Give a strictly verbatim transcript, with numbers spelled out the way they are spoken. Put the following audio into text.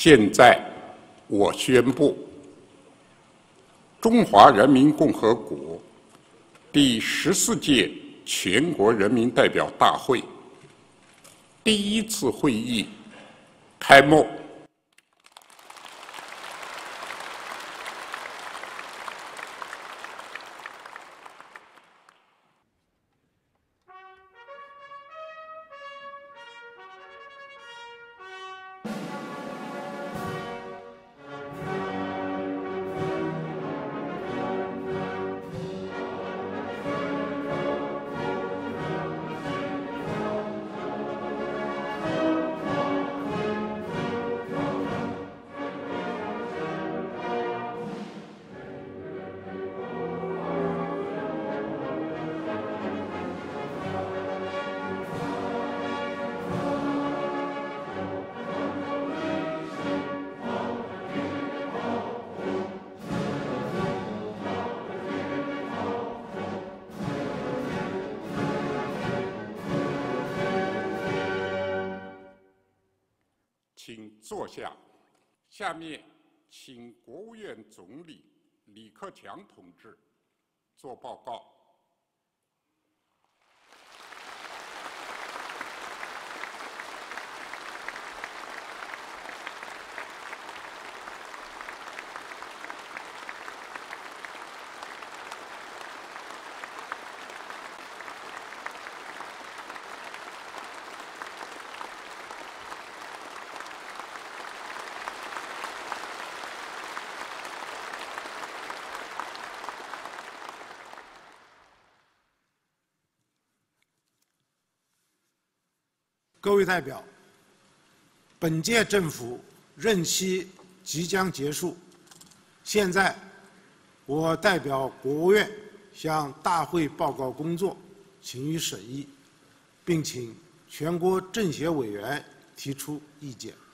现在，我宣布，中华人民共和国第十四届全国人民代表大会第一次会议开幕。请坐下。下面，请国务院总理李克强同志作报告。 各位代表，本届政府任期即将结束，现在我代表国务院向大会报告工作，请予审议，并请全国政协委员提出意见。